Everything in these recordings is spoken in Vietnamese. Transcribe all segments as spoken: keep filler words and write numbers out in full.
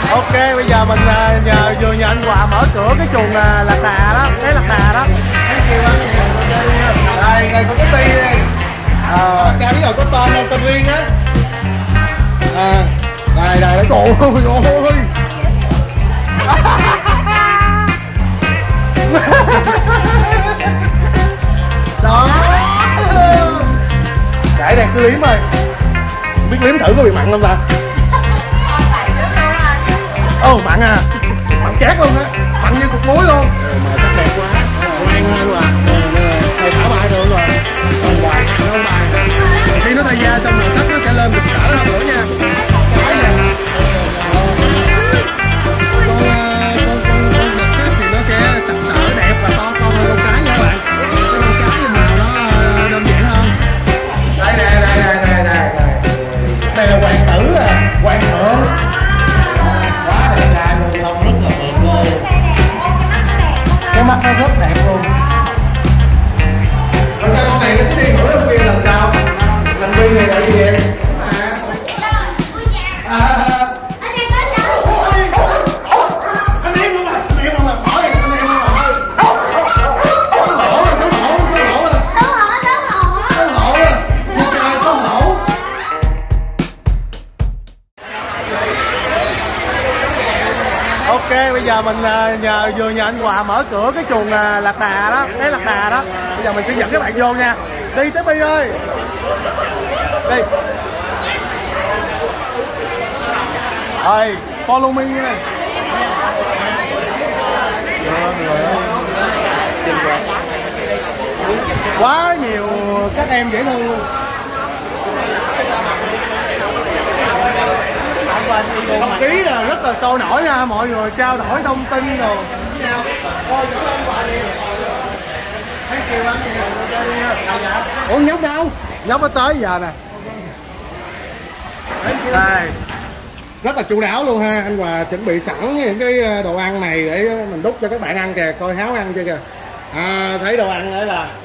Ok, bây giờ mình nhờ vừa nhờ anh Hòa mở cửa cái chuồng lạc đà đó, cái lạc đà đó. Thấy kêu anh đây, đây có cái ti đi. À, ca biết rồi có tên không, tên riêng á. À, đây đây đấy, trời ơi. Đó. Chạy đây cứ liếm ơi. Không biết liếm thử có bị mặn không ta? Ồ, mặn à. Mặn chát luôn á. Mặn như cục muối luôn. Ừ, mà sắc đẹp quá. Ngoan hơn mà. Thầy thả bài được rồi. Không bài, không bài. Khi nó thay da xong màu sắc nó sẽ lên được cỡ hơn nữa nha. Cái này. Con con con con đực á thì nó sẽ sặc sỡ đẹp và to con hơn con cái nha các bạn. Cái con cái thì màu nó đơn giản hơn. Đây đây đây đây đây đây đây. Đây là hoàng tử à, hoàng thượng. Quá đẹp trai luôn, lông rất là mượt luôn. Cái mắt nó rất đẹp luôn. Còn sao con này nó cứ đi nửa đêm khuya làm sao? Làm viên này là gì em? À, à, ok, bây giờ mình nhờ vừa nhờ anh Hòa mở cửa cái chuồng lạc đà đó, cái lạc đà đó. Bây giờ mình sẽ dẫn các bạn vô nha. Đi tới Bi ơi. Đi. Rồi, follow me nha. Quá nhiều các em dễ thương luôn. Không khí là rất là sôi nổi nha, mọi người trao đổi thông tin rồi với nhau. Thôi trở lên quà đi. Thấy kêu anh gì? Ủa nhóc đâu? Nhóc nó tới giờ nè. Đây. Rất là chu đáo luôn ha, anh Hòa chuẩn bị sẵn những cái đồ ăn này để mình đút cho các bạn ăn kìa, coi háo ăn chưa kìa. À, thấy đồ ăn đấy là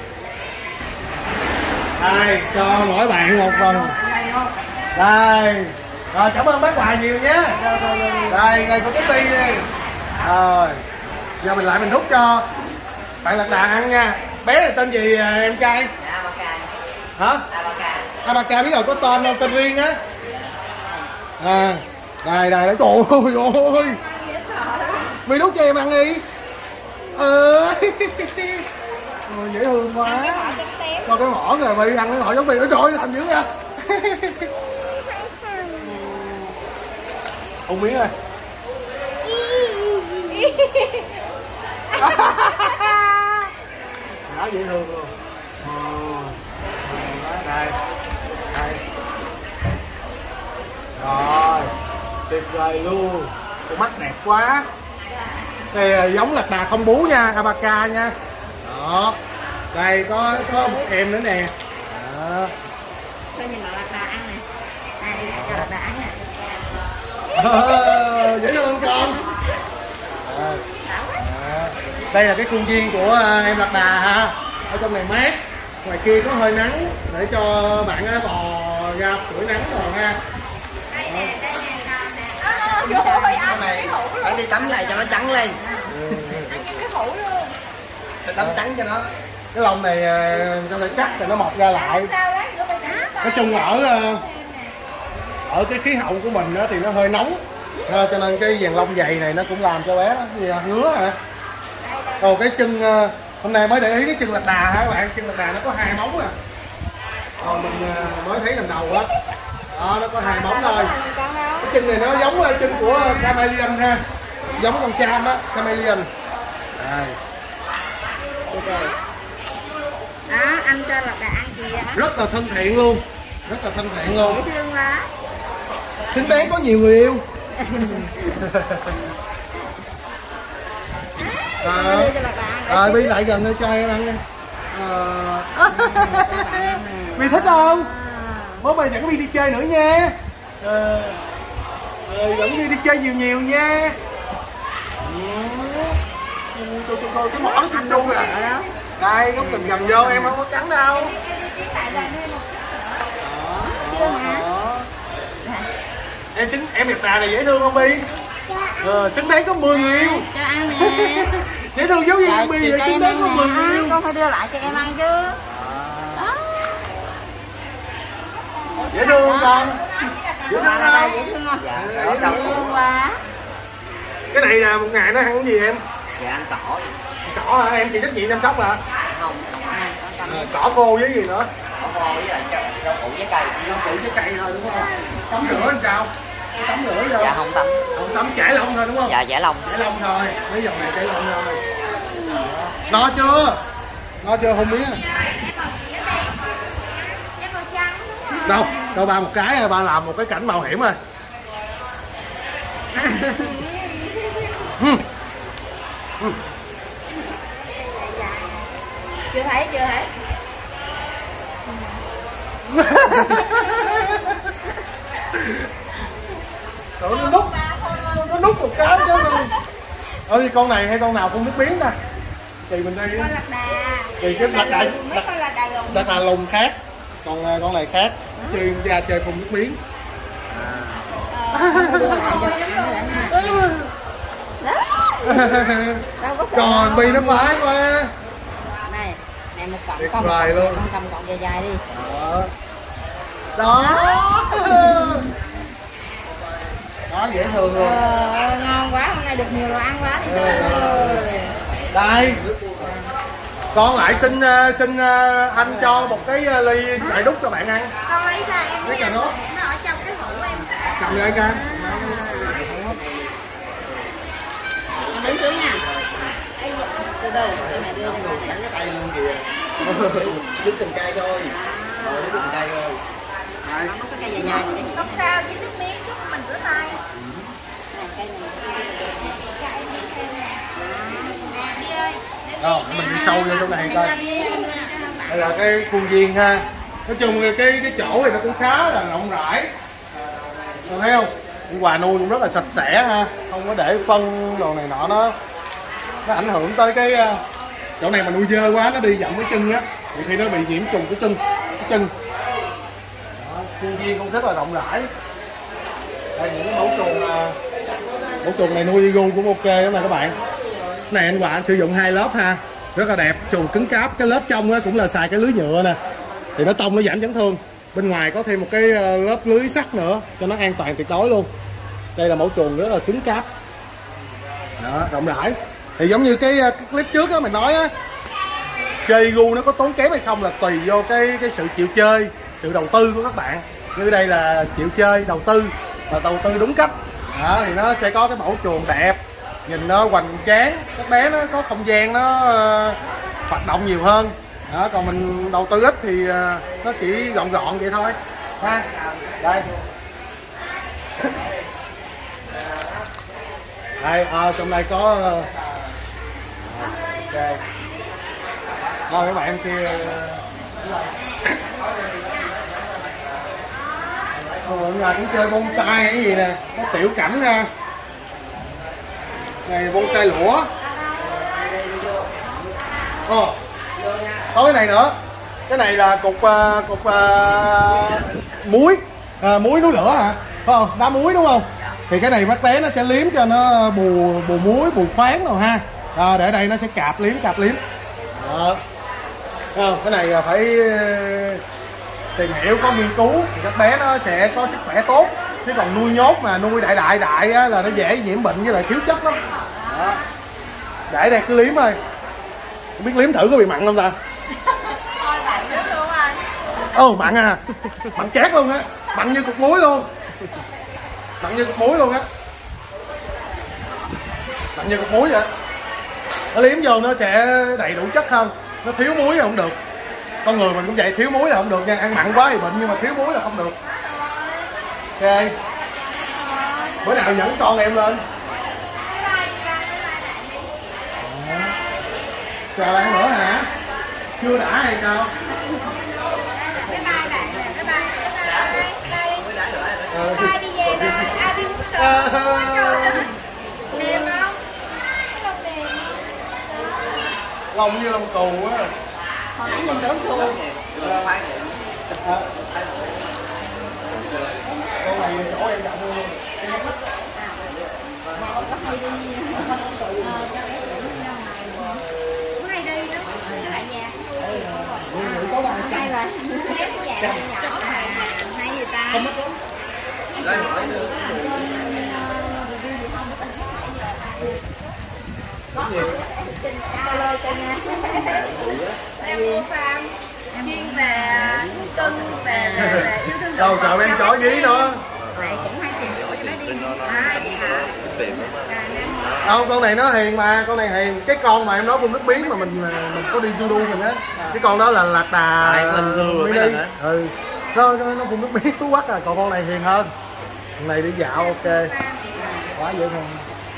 đây, cho mỗi bạn một phần. Đây. Rồi, cảm ơn bác Hòa nhiều nhé. Đây, đây có cái ti đi. Rồi, giờ mình lại mình đút cho bạn lạc đà ăn nha. Bé này tên gì em trai? Hả? Abaka, biết rồi, có tên không? Tên riêng á. À, đây, đây, đây, trời ơi. Mày đút cho em ăn đi. Ừ. Ôi, dễ thương quá. Coi cái mỏ rồi, Bi ăn cái mỏ giống Bi. Ôi trời ơi, làm dữ ra. Ông miếng ơi. Nó dễ thương luôn. Đây. Đây. Rồi. Tuyệt vời luôn. Con mắt đẹp quá. Đây giống lạc đà không bú nha, Abaka nha. Đó. Đây có có một em nữa nè. Đó. Sao nhìn lạc đà ăn nè. Đây, cho lạc đà ăn nè. À, dễ thương con. À, à, đây là cái khuôn viên của em lạc đà ha. Ở trong này mát, ngoài kia có hơi nắng để cho bạn ấy bò ra sưởi nắng rồi ha. Đây nè, đây nè, con nè. Con này phải đi tắm này cho nó trắng lên. Ăn như cái hũ luôn. Phải tắm trắng cho nó. Cái lông này có thể cắt rồi nó mọc ra lại. Nói chung ở ở cái khí hậu của mình đó thì nó hơi nóng, à, cho nên cái viền lông dày này nó cũng làm cho bé đó gì à, ngứa hả. Còn cái chân hôm nay mới để ý cái chân lạc đà hả các bạn, chân lạc đà nó có hai móng à. Còn mình mới thấy lần đầu á, đó nó có hai móng thôi. Cái chân này nó giống chân của chameleon ha, giống con cham á, chameleon. Đây. Đó, ăn cho lạc đà ăn kìa. Rất là thân thiện luôn, rất là thân thiện luôn. Dễ thương quá. Xứng đáng có nhiều người yêu. Rồi à, Bi lại gần đây cho em ăn đi. À. Bi thích không? Bố mày dẫn Bi đi chơi nữa nha. À. Rồi dẫn Bi đi chơi nhiều nhiều nha. Tôi tôi coi cái mỏ nó kinh đu rồi. Đây nó từng gần vô em không có cắn đâu. Em xứng em đẹp đà này dễ thương không Bi? Ờ, xứng đáng có mười người yêu. Cho ăn nè. Dễ thương giống như em Bi vậy, xứng đáng có mười người yêu. Con phải đưa lại cho em ăn chứ. Đó. Dễ thương không con? Dễ thương không? Dễ thương không? Dạ, Dễ thương quá. Cái này là một ngày nó ăn cái gì em? dạ ăn cỏ. Cỏ hả? Em chịu trách nhiệm chăm sóc hả? Không, À, cỏ khô với gì nữa? cỏ khô với lại rau củ trái cây. Rau củ trái cây thôi đúng không? Tắm rửa làm sao? Tắm rửa vô. Dạ không tắm. Không tắm chải lông thôi đúng không? Dạ giải lòng. Chải lông thôi, mấy dòng này chải lông thôi. No chưa? No chưa không biết. Đâu, đâu ba một cái, ba làm một cái cảnh mạo hiểm rồi. Chưa thấy, chưa thấy. Trời, nó nút, nó nút một cái chứ không. Ờ thì con này hay con nào cũng nước biến ta. Kỳ mình đi. Con lạc đà. Kỳ cái lạc đà, Mấy con lạc đà lùn. lạc đà lùn khác. Còn con này khác. Chơi ra chơi phun nước biến. Còn Bi nó khoái quá. Này, này một cọng Tuyệt con. vời luôn. Con cầm cọng dài dài đi. Đó. Đó. Đó dễ thương luôn. Ờ, ngon quá, hôm nay được nhiều đồ ăn quá đi ơi. Đây. Con lại xin xin anh cho một cái ly đại đúc cho bạn ăn. Con lấy ra em Lấy cà nốt. nó ở trong cái hũ em. Cầm lại ca. Con đứng xuống nha. Từ từ, mẹ đưa cho con. Đánh cái tay luôn kìa. Đứt từng cây thôi. Rồi đứt từng cây thôi. Con có cái cây dài dài này đi. Không sao, với nước miếng chút mình rửa tay. Này, cây này. Rồi, mình đi sâu vô trong này coi. Đây là cái khuôn viên ha. Nói chung cái cái chỗ này nó cũng khá là rộng rãi. Còn thấy không? Ông Hòa nuôi cũng rất là sạch sẽ ha, không có để phân đồ này nọ nó nó ảnh hưởng tới cái chỗ này mà nuôi dơ quá nó đi dặm cái chân á, thì khi nó bị nhiễm trùng cái chân cái chân. Đó, khuôn viên cũng rất là rộng rãi. Đây những cái mẫu chuồng mẫu chuồng này nuôi igu cũng ok đó nè các bạn. Cái này anh Hòa anh sử dụng hai lớp ha, rất là đẹp, chuồng cứng cáp. Cái lớp trong á cũng là xài cái lưới nhựa nè, thì nó tông nó giảm chấn thương. Bên ngoài có thêm một cái lớp lưới sắt nữa cho nó an toàn tuyệt đối luôn. Đây là mẫu chuồng rất là cứng cáp. Đó, rộng rãi. Thì giống như cái, cái clip trước á mình nói á, chơi igu nó có tốn kém hay không là tùy vô cái cái sự chịu chơi, sự đầu tư của các bạn. Như đây là chịu chơi, đầu tư và đầu tư đúng cách. Đó, thì nó sẽ có cái mẫu chuồng đẹp, nhìn nó hoành tráng, các bé nó có không gian nó uh, hoạt động nhiều hơn. Đó, còn mình đầu tư ít thì uh, nó chỉ gọn gọn vậy thôi ha. Đây đây à, trong đây có uh, ok. Thôi các bạn kia mọi người cũng chơi bonsai hay cái gì nè, có tiểu cảnh ra này, bonsai lũa. Ồ, có cái này nữa, cái này là cục uh, cục uh, muối à, muối núi lửa hả, phải không, đá muối đúng không? Thì cái này bác bé nó sẽ liếm cho nó bù bù muối, bù khoáng rồi ha. À, để đây nó sẽ cạp liếm cạp liếm. Đó. À, cái này phải tìm hiểu, có nghiên cứu thì các bé nó sẽ có sức khỏe tốt. Chứ còn nuôi nhốt mà nuôi đại đại đại á, là nó dễ nhiễm bệnh với lại thiếu chất lắm. Đó. Để đây cứ liếm thôi. Không biết liếm thử có bị mặn không ta? Thôi bạn rất luôn anh. Ồ, mặn à. Mặn chát luôn á. Mặn như cục muối luôn. Mặn như cục muối luôn á. Mặn như cục muối vậy. Nó liếm vô nó sẽ đầy đủ chất hơn. Nó thiếu muối là không được. Con người mình cũng vậy, thiếu muối là không được nha. Ăn mặn quá thì bệnh nhưng mà thiếu muối là không được. Ok. Bữa nào dẫn con em lên. Chờ bạn nữa hả? Chưa đã hay sao? Cái vai bạn nè, cái vai, cái vai, Mới đá nữa. Ờ, ai đi về rồi, ai đi muốn sờ. Mềm không? Lông mềm. lông như lông cù á. Hồi nãy nhìn tưởng cù. À. Con này chỗ em chọn luôn. có hay đi ờ, cho bé tuổi nhau này Cũng hay đi đó, nó lại nhà. Có là hay là Bé cũng dạng nhỏ mà hay gì ta. không mất lắm. Đây hỏi lôi cho nha. Em mua farm chuyên về cưng về về về yêu thương Đâu sợ em chó dí nữa. Này cũng hay tìm chỗ cho bé đi. À vậy hả? tiền À, nên Không, con này nó hiền mà, con này hiền. Cái con mà em nói con nước biến mà mình mình có đi judo mình á. Cái con đó là lạc đà. À, lên judo mới mấy đi. lần hả? Ừ. Nó nó nó cũng nước biến tú quắc à, còn con này hiền hơn. Con này đi dạo ok. Quá dễ thương.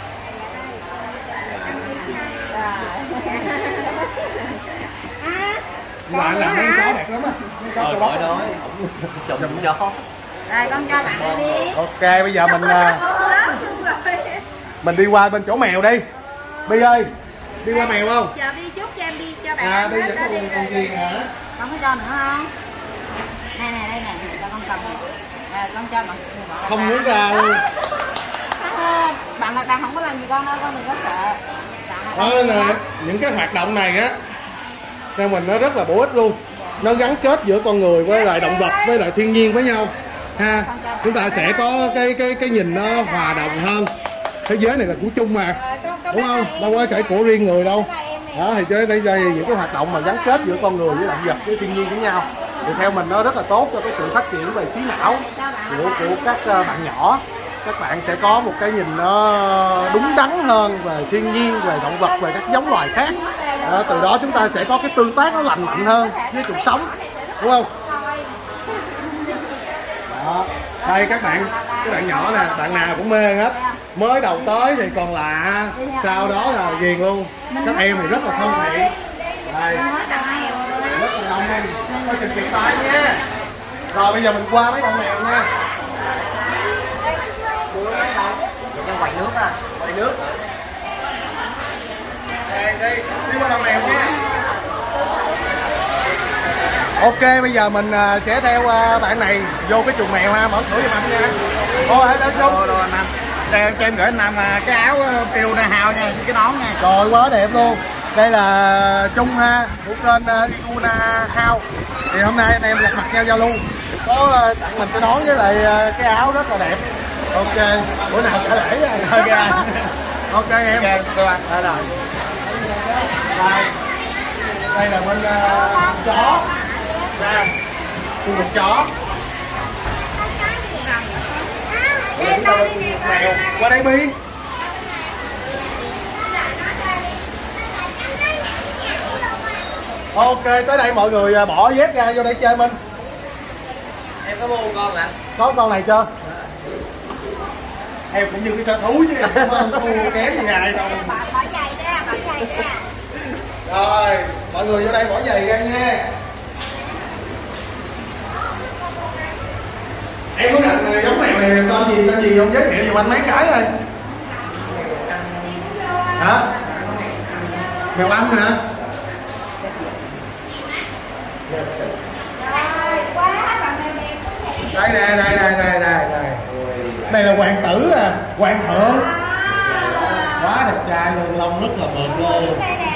Nhưng mà anh làm mấy con chó đẹp lắm á. Mấy Ờ, con khỏi chó nói, chồng cũng chó. Rồi con cho bạn đi. ok, bây giờ mình à, mình đi qua bên chỗ mèo đi. Bi ơi, đi qua mèo không? chờ đi chút cho em đi cho bạn. À, Bi hết dẫn đó, đi con con rồi. gì hả? Con có cho nữa không? Này này đây nè, cho con cầm này. À, con cho bạn. Không muốn ra luôn. Bạn lạc đà không có làm gì con đâu, con đừng có sợ. Đó nè, những cái hoạt động này á theo mình nó rất là bổ ích luôn. Nó gắn kết giữa con người với lại động vật với lại thiên nhiên với nhau ha. Chúng ta sẽ có cái cái cái nhìn nó hòa đồng hơn. Thế giới này là của chung mà, đúng không? Đâu có phải của riêng người đâu. Đó thì chơi đây đây những cái hoạt động mà gắn kết giữa con người với động vật với thiên nhiên với nhau thì theo mình nó rất là tốt cho cái sự phát triển về trí não của của các ờ, bạn nhỏ. Các bạn sẽ có một cái nhìn nó đúng đắn hơn về thiên nhiên, về động vật, về các giống loài khác. Đó, từ đó chúng ta sẽ có cái tương tác nó lành mạnh hơn với cuộc sống, đúng không? Đó. Đây các bạn, các bạn nhỏ nè, bạn nào cũng mê hết. Mới đầu tới thì còn lạ, sau đó là ghiền luôn. Các em thì rất là thân thiện. Đây, rất là đông em. Coi chừng kẹt tay nha. Rồi bây giờ mình qua mấy con mèo nha. Vậy trong quầy nước à? Quay nước. Đây, đi, đi qua con mèo nha. Ok, bây giờ mình à, sẽ theo à, bạn này vô cái chuồng mèo ha, mở cửa giùm anh nha. Ô, hãy đến chung. Rồi anh Nam. Đây cho em gửi anh Nam cái áo Fiona House nha, với cái nón nha. Rồi, quá đẹp luôn. Đây là Trung ha, của kênh uh, Fiona House. Thì hôm nay anh em gặp mặt nhau giao lưu. Có uh, tặng mình cái nón với lại uh, cái áo rất là đẹp. Ok, bữa nào trả lễ ra. Ok anh. Ok em. Ok, các bạn. Đây rồi. Đây. Đây là bên uh, chó. Đây. Khu vực chó. Đây là chúng ta bên khu vực mèo. Qua đây Bi. Ok, tới đây mọi người bỏ dép ra vô đây chơi Minh. Em có mua con ạ? Có con này chưa? Em cũng như cái sở thú chứ em không có mua kém gì ngày đâu. Bỏ giày ra, bỏ giày ra. Rồi, mọi người vô đây bỏ giày ra nha. Em có rành giống mèo này tên gì tên gì không, giới thiệu giùm anh mấy cái thôi. Hả? Mèo Anh hả? Đây nè, đây đây đây đây đây. Đây là hoàng tử à, hoàng thượng. Quá đẹp trai luôn, lông rất là mượt luôn.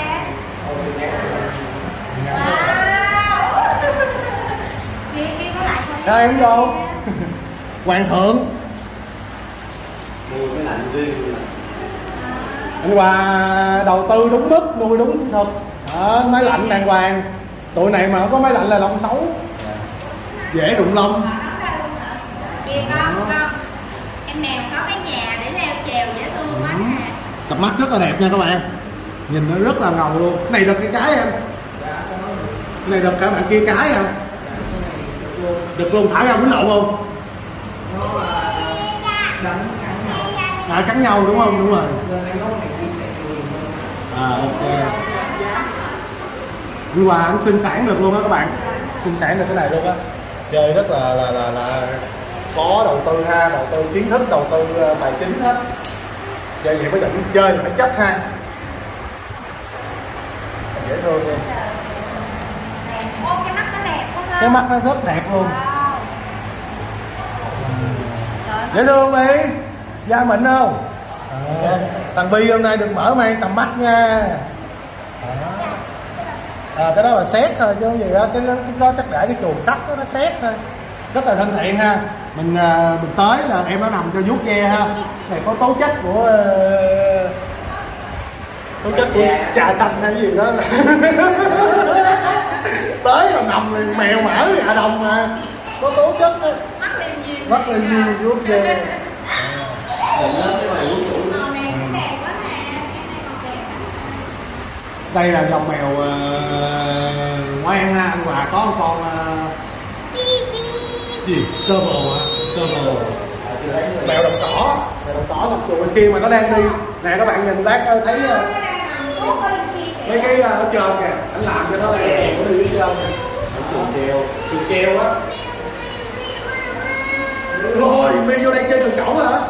Đây em đâu? Hoàng thượng. Mua cái lạnh riêng. Anh Hòa đầu tư đúng mức, nuôi đúng thật. Đó, máy lạnh đàng hoàng. Tụi này mà không có máy lạnh là lông xấu. Dễ đụng lông. Kìa con, con. Em mèo có cái nhà để leo trèo dễ thương quá nè. Cặp mắt rất là đẹp nha các bạn. Nhìn nó rất là ngầu luôn. Cái này được cái cái em. Cái này được cả bạn kia cái hả? Được luôn, thả ra quýnh lộn không? À, cắn nhau đúng không? Đúng rồi. À ok. Anh Hòa anh sinh sản được luôn đó các bạn. Sinh sản được cái này luôn á. Chơi rất là là là là có đầu tư ha, đầu tư kiến thức, đầu tư tài chính hết. Chơi vậy mới đừng chơi là phải chất ha. Dễ thương luôn. Ô, cái mắt nó đẹp quá ha. Cái mắt nó rất đẹp luôn. Dễ thương Bi, da mịn không? À, thằng Bi hôm nay đừng mở mang tầm mắt nha. À, cái đó là xét thôi chứ không gì đó, cái đó, cái đó chắc để cái chuồng sắt đó, nó xét thôi. Rất là thân thiện ha. Mình mình tới là em nó nằm cho vuốt ve ha. Này có tố chất của tố chất của trà xanh hay gì đó. Tới là nằm mèo mỡ gà đồng mà có tố chất đó. Mắt lên gì Mắt lên gì vuốt ve. Đây là dòng mèo uh, ngoan ha, anh Hòa có một con uh, gì? Sơ bồ hả? Sơ bồ. Mèo đồng cỏ, mèo đồng cỏ mặc dù bên kia mà nó đang đi. Nè các bạn nhìn lát uh, thấy uh, mấy cái uh, ở trên kìa, anh làm cho nó này nó đi ở trên kìa. Chuồng treo, chuồng treo á. Rồi, Mi vô đây chơi chuồng cẩu hả?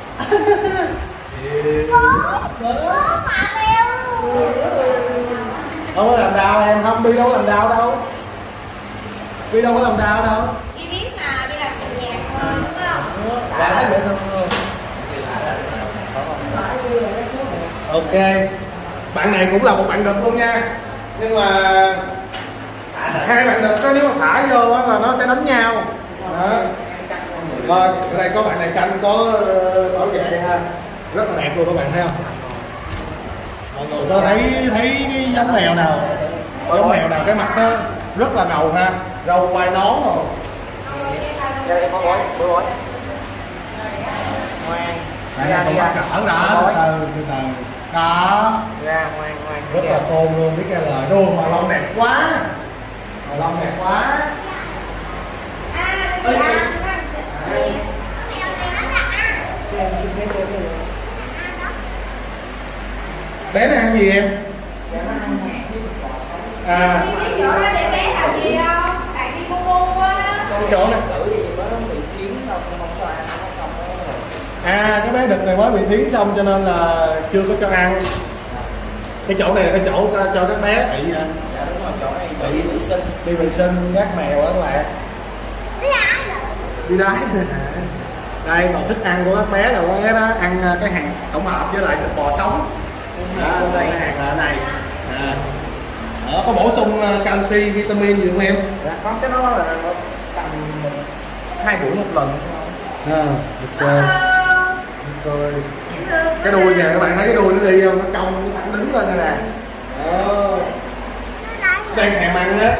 Không có làm đau em, không, Bi đâu có làm đau đâu. Bi đâu có làm đau đâu. Đi biết mà, đi làm nhạc nhạc thôi, đúng không? Đã vậy thôi. Ok. Bạn này cũng là một bạn đực luôn nha. Nhưng mà hai bạn đực đó, nếu mà thả vô á là nó sẽ đánh nhau. Đó. Rồi, ở đây có bạn này canh có bảo vệ ha. Rất là đẹp luôn các bạn thấy không? Mọi người có thấy thấy cái giống mèo nào, giống mèo nào cái mặt nó rất là ngầu ha, râu quai nón rồi. Đây có bói, bói bói. Ngoan. Đây là con bắt cỡ đó, từ từ từ từ. Đó. Ra ngoan ngoan. Rất là khôn luôn, biết nghe lời luôn, mà lông đẹp quá. Mà lông đẹp quá. À, đi ăn. Cho em xin phép em được. Bé nó ăn gì em? Dạ nó ăn hạt với bò sống. À. Đi cái chỗ đó để bé làm gì không? Bạn đi bu bu á. Cái chỗ này. Cử thì mới nó bị thiến xong không cho ăn, nó xong nó. À, cái bé đực này mới bị thiến xong cho nên là chưa có cho ăn. Cái chỗ này là cái chỗ cho các bé ị hả? Dạ đúng rồi, chỗ này chỗ đi vệ sinh. Đi vệ sinh các mèo á các bạn. Đi đái nữa. Đi đái nữa hả? Đây còn thức ăn của các bé là các bé đó ăn cái hạt tổng hợp với lại thịt bò sống. Đó, cái hạt là ở này. À. Đó, có bổ sung canxi, vitamin gì không em? Dạ có, cái đó là tầm hai buổi một lần sao? À, ok. Ok. Cái đuôi nè, các bạn thấy cái đuôi nó đi không? Nó cong, nó thẳng đứng lên đây nè. Đó. Đang thèm ăn á.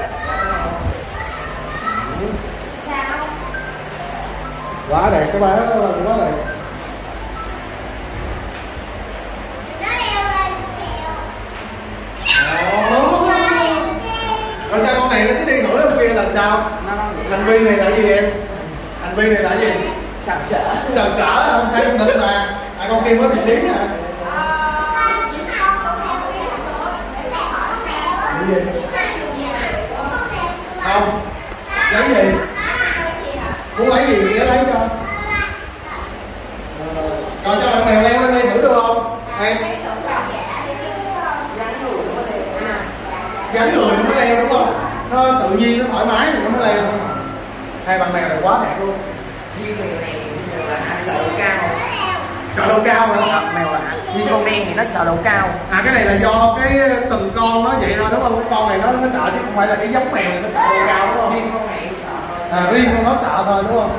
Sao? Quá đẹp cái bé đó, quá đẹp. Rồi sao con này nó cứ đi hửi ông kia là sao? Hành vi này là gì em? Hành vi này là gì? Sàm sỡ. Sàm sỡ không thấy con đực mà. À con kia mới bị tiếng hả? Cái gì? Không. Lấy gì? Muốn lấy gì thì lấy cho. Còn cho bạn mèo leo lên đây thử được không? Em. Gắn người nó mới leo đúng không? Nó tự nhiên, nó thoải mái thì nó mới leo. Hai bạn mèo này quá đẹp luôn. Riêng mèo này mèo là hạ sợ độ cao. Sợ độ cao hả? Mèo là hạ. Riêng con đen thì nó sợ độ cao. À cái này là do cái từng con nó vậy thôi đúng không? Cái con này nó nó sợ chứ không phải là cái giống mèo này nó sợ độ cao đúng không? Riêng con này sợ. À riêng con nó sợ thôi đúng không?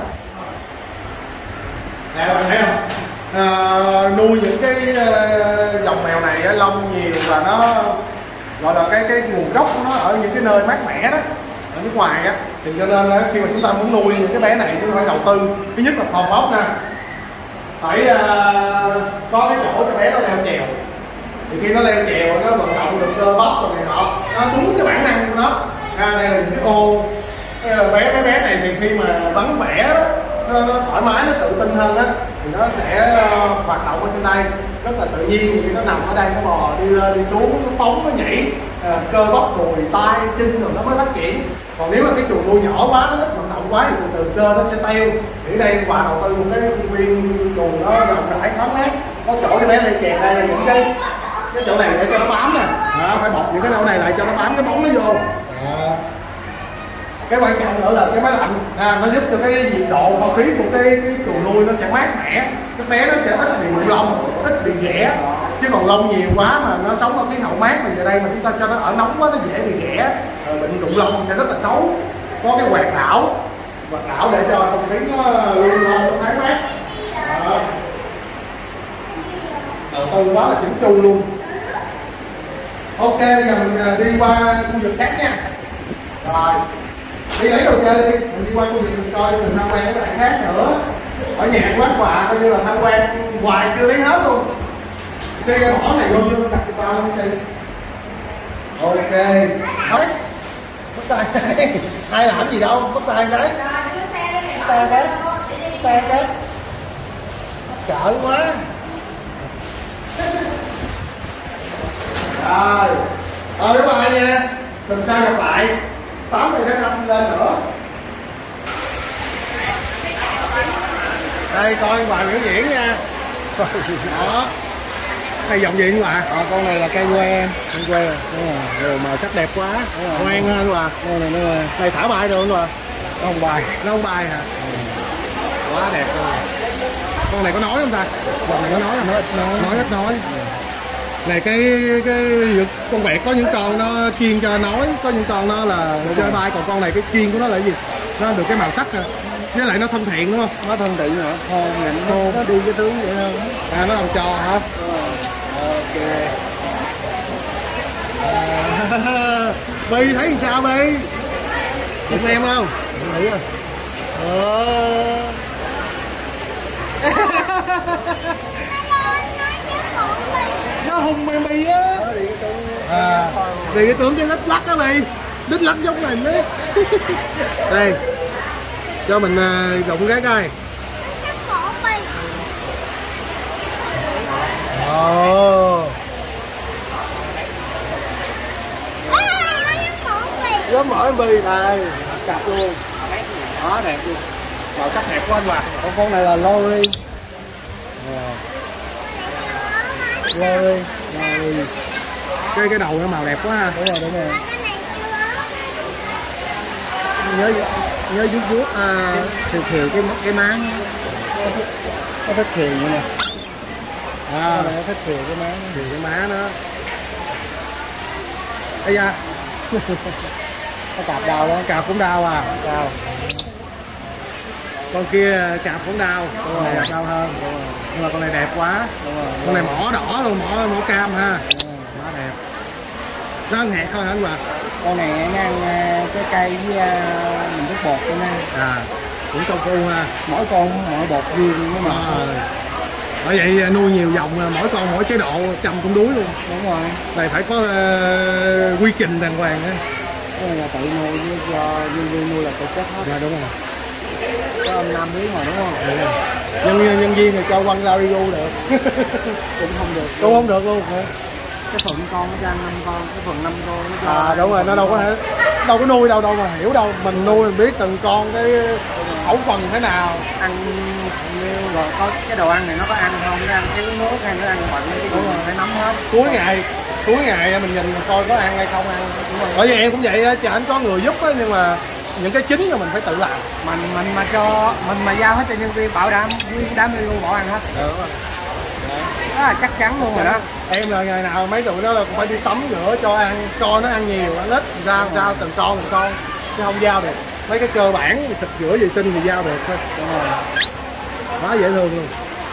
Nè bạn thấy không? À, nuôi những cái uh, dòng mèo này á, lông nhiều và nó gọi là cái cái nguồn gốc của nó ở những cái nơi mát mẻ đó ở nước ngoài á, thì cho nên là khi mà chúng ta muốn nuôi những cái bé này chúng ta phải đầu tư. Thứ nhất là phòng ốc nè, phải uh, có cái chỗ cho bé nó leo trèo, thì khi nó leo trèo nó vận động được cơ bắp rồi này nọ, nó đúng cái bản năng của nó. À, đây là những cái ô, đây là bé cái bé này thì khi mà vắng vẻ đó nó, nó thoải mái, nó tự tin hơn đó thì nó sẽ uh, hoạt động ở trên đây rất là tự nhiên. Khi nó nằm ở đây nó bò đi lên đi xuống, nó phóng, nó nhảy, uh, cơ bắp đùi tay chân rồi nó mới phát triển. Còn nếu mà cái chuồng nuôi nhỏ quá, nó ít vận động quá thì từ từ cơ nó sẽ teo. Thì đây Hòa đầu tư một cái công viên chuồng nó rộng rãi thoáng mát, có chỗ cho bé lên chèn. Đây là những cái cái chỗ này để cho nó bám nè, à, phải bọc những cái chỗ này lại cho nó bám cái bóng nó vô. À. Cái quan trọng nữa là cái máy lạnh à, nó giúp cho cái nhiệt độ không khí của cái cái chuồng nuôi nó sẽ mát mẻ, cái bé nó sẽ ít bị rụng lông, ít bị ghẻ. Chứ còn lông nhiều quá mà nó sống ở khí hậu mát mà giờ đây mà chúng ta cho nó ở nóng quá nó dễ bị ghẻ, rồi bệnh rụng lông sẽ rất là xấu. Có cái quạt đảo, quạt đảo để cho không khí nó luôn luôn nó thoáng mát. Đó. Đầu tư quá là chỉnh chu luôn. Ok, bây giờ mình đi qua khu vực khác nha. Rồi, đi lấy đồ chơi đi, mình đi qua khu vực mình coi, mình tham quan các bạn khác nữa. Ở nhà quán quà coi như là tham quan hoài chưa lấy hết luôn. Xe cái mỏ này vô vô đặt vào lên xe. Ok. Đấy. Bắt tay. Ai làm gì đâu, bắt tay cái. Bắt tay cái. Bắt tay cái. Chợ quá. Rồi. Rồi bye bye nha. Tuần sau gặp lại. tám tháng năm lên nữa. Đây coi Hoài biểu diễn nha. Đó. Đây dòng gì Hoài? À, con này là cây quê em. Cây quê à? Đúng rồi. Rồi mà sắc đẹp quá. Ngoan hơn Hoài. Con này nó này thả bay được không Hoài? nó không bay. Nó không bay hả? Ừ. Quá đẹp luôn. Con này có nói không ta? Dòng này có nói không? Nói ít nói. Nói ít nói. Này cái cái con vẹt có những con nó chuyên cho nói, có những con nó là chơi bay, còn con này cái chuyên của nó là cái gì? Nó được cái màu sắc à. Với lại nó thân thiện đúng không? Nó thân thiện hả? Không, nó, nó đi cái tướng vậy hơn. À nó làm trò hả? Ok. À, Bi thấy làm sao Bi? Được em không? Nghĩ rồi. Ờ. Nó hung em Bi á. À, vì cái tướng cái lít lắc á Bi. Lít lắc giống mình đấy. Đây. Cho mình uh, đụng cái coi. Ồ. Giống mỏi em Bi này, cặp luôn. Đó đẹp luôn. Màu sắc đẹp của anh Hòa. Con con này là lori. Lori. Lori. Cái cái đầu nó màu đẹp quá ha. Đúng rồi, đúng rồi. Nhớ nhớ vuốt vuốt à, thiều thiều cái cái má. Nó thích thiều vậy nè. À, nó thích thiều cái má. thiều cái má nó. Ây da. Nó cạp đau đó. Cạp cũng đau à. Đau. Con kia cạp cũng đau, con này đau hơn. Nhưng mà con này đẹp quá. Con này mỏ đỏ luôn, mỏ mỏ cam ha. Quá đẹp. Nó ăn hạt thôi hả anh Hòa? Con này nó ăn cái cây với mình thuốc bột cho nó. À, cũng công phu ha. Mỗi con mỗi bột riêng nó mà. À, bởi vậy nuôi nhiều dòng mỗi con mỗi chế độ chăm cũng đuối luôn. Đúng rồi. Này phải có uh, quy trình đàng hoàng á. Cái này là tự nuôi với do nhân viên nuôi là sẽ chết hết. Dạ đúng rồi. Có ông Nam biết mà đúng không? Đúng rồi. Nhân nhân viên thì cho quăng ra đi gu được. Cũng không được. Cũng không được luôn. Cái phần con nó cho ăn năm con, cái phần năm con nó cho. À đúng rồi, nó đâu có thể đâu có nuôi đâu đâu mà hiểu đâu, mình nuôi mình biết từng con cái khẩu phần thế nào. Ăn nhiều rồi có cái đồ ăn này nó có ăn không, nó ăn cái nước hay nó ăn bận cái gì phải nắm hết. Cuối ngày cuối ngày mình nhìn mình coi có ăn hay không ăn. Bởi vì em cũng vậy á, chả anh có người giúp á, nhưng mà những cái chính là mình phải tự làm. Mình mình mà cho mình mà giao hết cho nhân viên bảo đảm nguyên đám luôn bỏ ăn hết. Đúng rồi. Đó là chắc chắn luôn rồi đó. Em là ngày nào mấy tụi đó là cũng phải đi tắm rửa cho ăn, cho nó ăn nhiều, ăn ít sao sao từng con từng con chứ không giao được. Mấy cái cơ bản thì xịt rửa vệ sinh thì giao được thôi. Đúng rồi. Quá dễ thương luôn.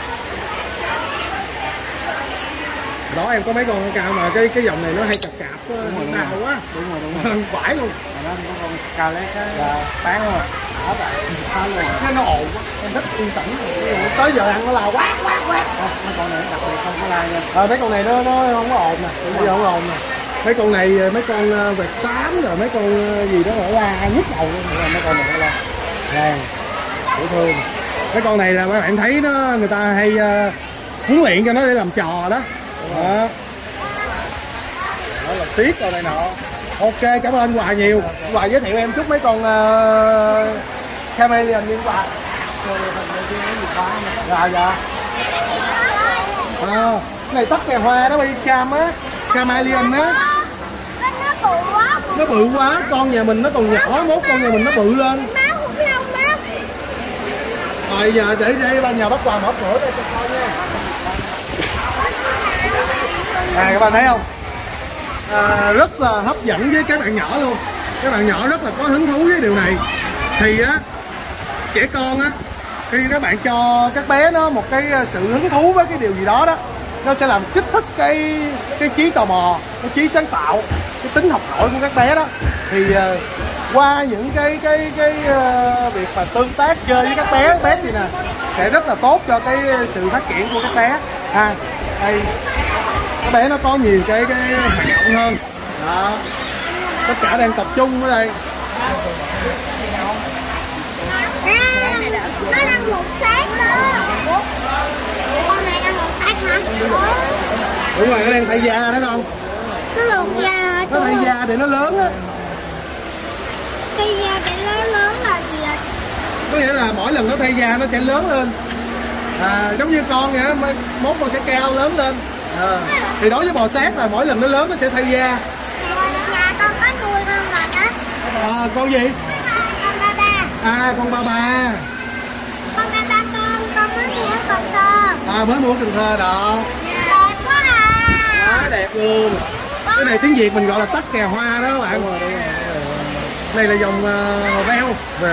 Đó em có mấy con cao mà cái cái dòng này nó hay cạp cạp quá, đau quá. Đúng rồi, đúng rồi. Vãi luôn. Đó có con Scarlett á, dạ. Bán rồi. Đó vậy. Đó luôn. Cái nó ồn quá, em thích yên tĩnh. Tới giờ ăn nó là quát quát quát. Mấy con này đặc biệt không có la nha. À, mấy con này nó nó không có ồn nè, bây giờ không ồn nè. Mấy con này mấy con vẹt xám rồi mấy con gì đó ở la nhức đầu luôn. Mấy con này nó la. Nè. Dễ thương. Mấy con này là mấy bạn thấy nó người ta hay uh, huấn luyện cho nó để làm trò đó. Đó. Đó là xiết rồi này nọ. Ok, cảm ơn anh Hòa nhiều. Anh Hòa giới thiệu em chút mấy con uh, chameleon liên quan. Dạ dạ. À, cái này tóc kè hoa đó, bi cam á, chameleon á. Nó bự quá, bự nó bự quá, con nhà mình nó còn nhỏ, mốt con nhà mình nó bự lên. Máu khủng long đó. Rồi giờ để để ba nhờ bác Hoàng mở cửa đây cho coi nha. À các bạn thấy không? À, rất là hấp dẫn với các bạn nhỏ luôn. Các bạn nhỏ rất là có hứng thú với điều này. Thì á, trẻ con á, khi các bạn cho các bé nó một cái sự hứng thú với cái điều gì đó đó, nó sẽ làm kích thích cái cái trí tò mò, cái trí sáng tạo, cái tính học hỏi của các bé đó. Thì uh, qua những cái cái cái uh, việc mà tương tác chơi với các bé bé thì nè sẽ rất là tốt cho cái sự phát triển của các bé. À, đây các bé nó có nhiều cái cái hoạt động hơn đó, tất cả đang tập trung ở đây. À, nó đang một xác đó. Con này đang một xác hả? Đúng rồi, nó đang thay da đó con. Nó luộc da hả? Nó thay da để nó lớn á. Thay da để nó lớn là gì ạ? Có nghĩa là mỗi lần nó thay da nó sẽ lớn lên. À, giống như con vậy, mốt con sẽ cao lớn lên. À, thì đối với bò sát là mỗi lần nó lớn nó sẽ thay da. Nhà con có nuôi con rồi đó. À, con gì? Con ba ba. À, con ba ba. Con ba ba con, con mới mua ở Cần Thơ. À, mới mua ở Cần Thơ đó. Đẹp quá à. Quá đẹp luôn. Cái này tiếng Việt mình gọi là tắc kè hoa đó các bạn. Đây là dòng uh, veo.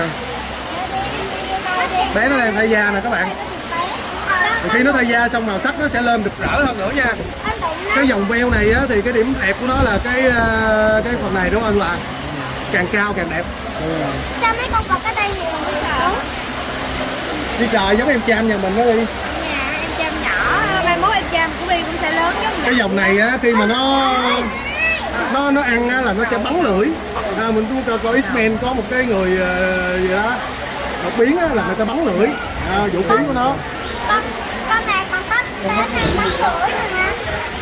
Bé nó đang thay da nè các bạn. Thì khi nó thay da xong màu sắc nó sẽ lên rực rỡ hơn nữa nha. Cái dòng veo này á, thì cái điểm đẹp của nó là cái uh, cái phần này đúng không anh, là càng cao càng đẹp. Sao mấy con vật ở đây thì không sợ? Đi sờ giống em Cham nhà mình đó đi. Nhà em Cham nhỏ, mai mốt em Cham của Bi cũng sẽ lớn giống Cái dòng này á, khi mà nó nó nó ăn á, là nó sẽ bắn lưỡi. À, mình cũng coi coi X-Men có một cái người uh, gì đó đột biến á, là người ta bắn lưỡi. À, vũ khí của nó. Con, con này còn có bé này bắn lưỡi rồi hả?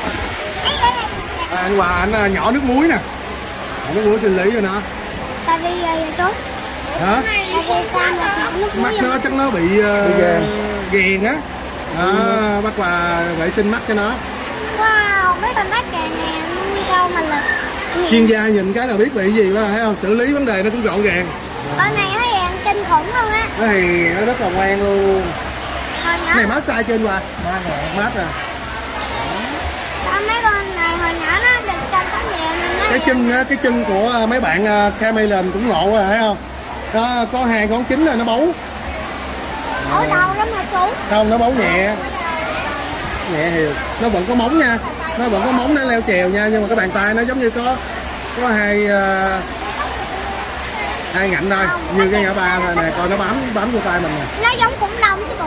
À, anh Hòa anh nhỏ nước muối nè. Nhỏ nước muối sinh lý rồi nè. Tại vì vậy tốt. Hả? Tại vì sao mà nhỏ nước muối? Mắt nó chắc nó bị uh, ghèn á. À, bác Hòa vệ sinh mắt cho nó. Wow, mấy con mắt kè nè, đâu mà lực. Chuyên gia nhìn cái là biết bị gì đó, thấy không? Xử lý vấn đề nó cũng gọn gàng. Con này nó hiện kinh khủng luôn á. Nó thì nó rất là ngoan luôn. Hồi nhỏ. Cái này mát xa trên Hòa. Mát rồi. Mát rồi. Sao mấy con này hồi nhỏ nó được chăm sóc nhẹ nên nó Cái chân á, cái chân của mấy bạn Chameleon cũng ngộ rồi, thấy không? Nó có hai ngón chính rồi nó bấu. ở đâu lắm hả chú? Không, nó bấu nhẹ. Nhẹ hiền. Nó vẫn có móng nha. Nó vẫn có móng để leo trèo nha, nhưng mà cái bàn tay nó giống như có có hai uh, hai ngạnh thôi, như cái ngã ba thôi nè, coi nó bám bám vô tay mình nè. Nó giống khủng long chứ bộ.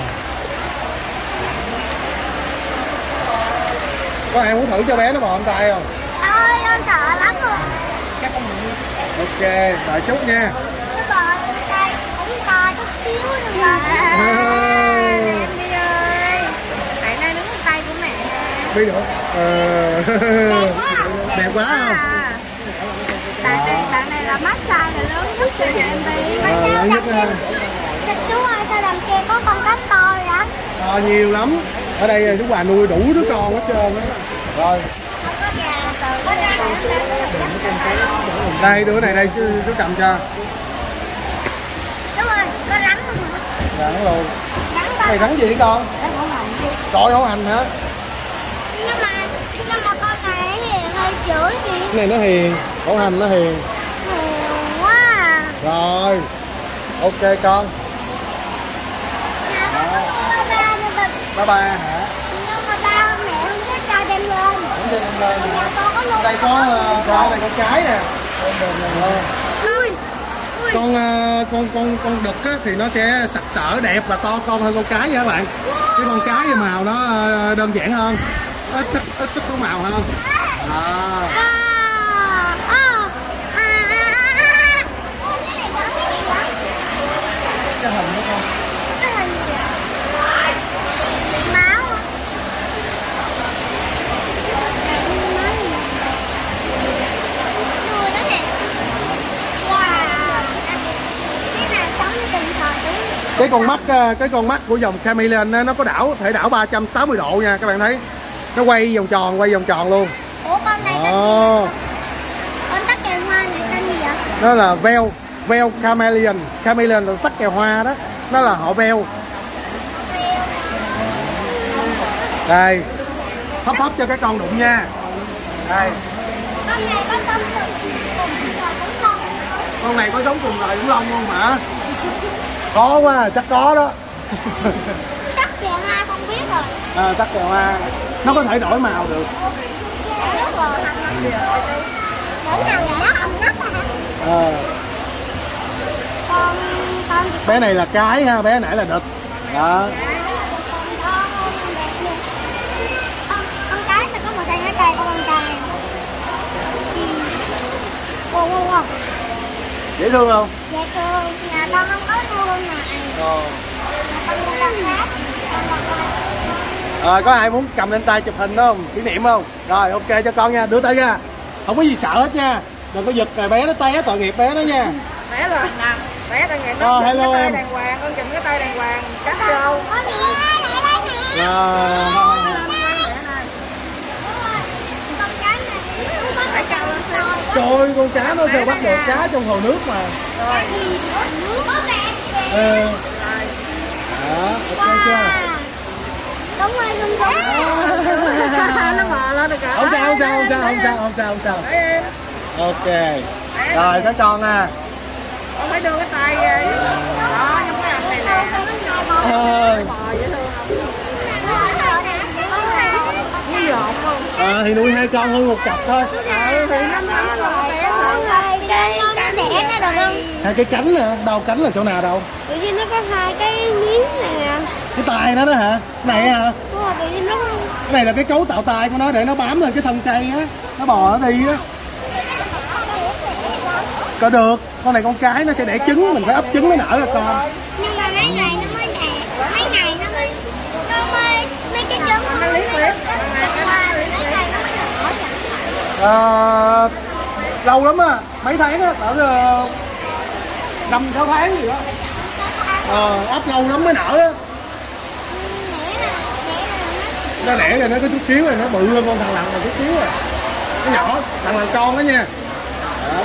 Có ai muốn thử cho bé nó bò tay không? Ơi, con sợ lắm luôn. Ok, đợi chút nha. Nó bò tay cũng to chút xíu nữa mà. em đi ơi. Bạn đang đứng tay của mẹ. Đi được. Ờ... Đẹp quá à. Đẹp quá không? À. Bạn này, bạn này là massage là lớn nhất cho nhà em đi. Ờ, Sao lớn nhất đằng ha. Sao chú ơi, sao đằng kia có con cá to vậy? Ờ, nhiều lắm. Ở đây chúng bà nuôi đủ đứa con hết trơn á. Rồi. Không có gà, có rắn nữa. Đây, đứa này đây chú, chú cầm cho. Chú ơi, có rắn luôn hả? Rắn luôn. Rắn Cái này to. rắn gì vậy con? Coi hổ hành hả? Nhưng mà, nhưng mà con này thì hơi chửi gì? Cái này nó hiền, hổ hành nó hiền. Hiền quá à. Rồi. Ok con. Nhà con có ba ba nên là Ba ba hả? nhưng mà ba mẹ không có cho đem lên. Không cho em lên. Nhà con có luôn. Đây có uh, có đây có cái nè. Ui. Ui. Con uh, con con con đực á, thì nó sẽ sặc sỡ đẹp và to con hơn con cái nha các bạn. Cái con cái thì màu nó uh, đơn giản hơn, ít sức ít sức có màu hơn. À. À, à, à, à, à. Cái hình đó con. Cái hình gì ạ? Máu. Nuôi nó nè. Wow. Cái này sống từng thời đúng. Cái con mắt uh, cái con mắt của dòng Chameleon á, nó có đảo thể đảo ba trăm sáu mươi độ nha các bạn thấy. Nó quay vòng tròn quay vòng tròn luôn. Ủa con này tên gì? Ồ. Con tắc kèn hoa Nó là veo, veo chameleon. Chameleon là tắc kè hoa đó. Nó là họ veo. Đây, hấp hấp cho cái con đụng nha. Đây. Con này có sống cùng khủng long. Con này có sống cùng loài khủng long không hả? Có quá, chắc có đó. Tắc kè hoa con biết rồi. À, tắc kè hoa. Nó có thể đổi màu được. Biết rồi. Mỗi nào là nó âm nắp hả? À. Con con Bé này là cái ha, bé nãy là đực. Đó. con cái sẽ có màu xanh lá cây của con trai. Wow wow wow. Dễ thương không? Dạ thương, nhà con không có nuôi con này. Ờ. Con nuôi con khác. Rồi có ai muốn cầm lên tay chụp hình không? Kỷ niệm không? Rồi ok cho con nha, đưa tay ra. Không có gì sợ hết nha. Đừng có giật rồi bé nó té, tội nghiệp bé đó nha. Bé rồi nè, bé đang ngày Ờ, nó hello cái tay em. đàng hoàng, con chùm cái tay đàng hoàng, cắt vô. Con nè, lại đây nè. Rồi. Con cái này Phải cao lên xem. Trời ơi, con cá nó sao bắt được cá trong hồ nước mà. Cái gì nữa? Nước có vàng. Ừ. Đó, ok chưa? Đúng rồi, đúng đúng. Nó mò lên được rồi. Không sao, không sao, không sao, không sao, không sao, không sao. Đấy em, Ok. Rồi các con à. con phải đưa cái tay ra. Đó, giống cái anh này nè. Ờ, Mò dễ thương không? Nó giọt không? à, thì nuôi hai con hơn một cặp thôi. Ừ, thì nó nó nó bé hơn. Cái con nó đẻ nó được không? Hai cái cánh nè, đầu cánh là chỗ nào đâu? Tự nhiên nó có hai cái miếng này nè. Cái tai nó đó hả? Cái này hả? Đúng rồi, tự nhiên nó Cái này là cái cấu tạo tai của nó để nó bám lên cái thân cây á, nó bò nó đi á. Có được, con này con cái nó sẽ đẻ trứng, mình phải ấp trứng mới nở ra con. nhưng mà mấy ngày nó mới đẻ, mấy ngày nó mới nó mới mấy cái trứng nó mới đẻ. Mấy ngày nó mới nở vậy. À, lâu lắm á, mấy tháng á, cỡ năm sáu tháng gì đó. Ờ, ấp lâu lắm mới nở á. Nó đẻ rồi nó có chút xíu rồi, nó bự hơn con thằng lằn mà chút xíu rồi. Nó nhỏ, thằng lằn con đó nha. Đó.